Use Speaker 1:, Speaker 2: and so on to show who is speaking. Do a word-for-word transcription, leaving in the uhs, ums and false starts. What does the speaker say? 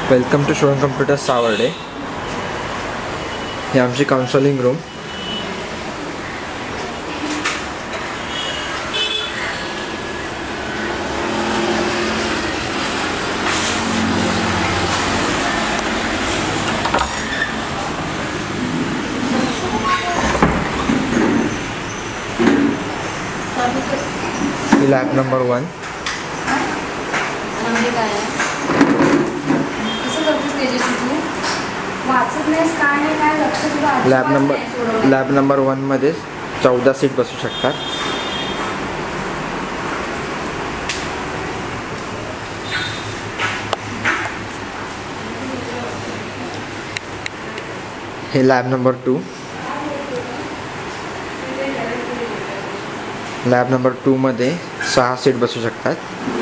Speaker 1: Welcome to showroom computer Savarde. हे आमची counselling room. Lab number one. Lab number lab number one मध्ये चौदा seat बसू शकतात। हे lab number two. Lab number two मध्ये सहा सीट बसू शकतात।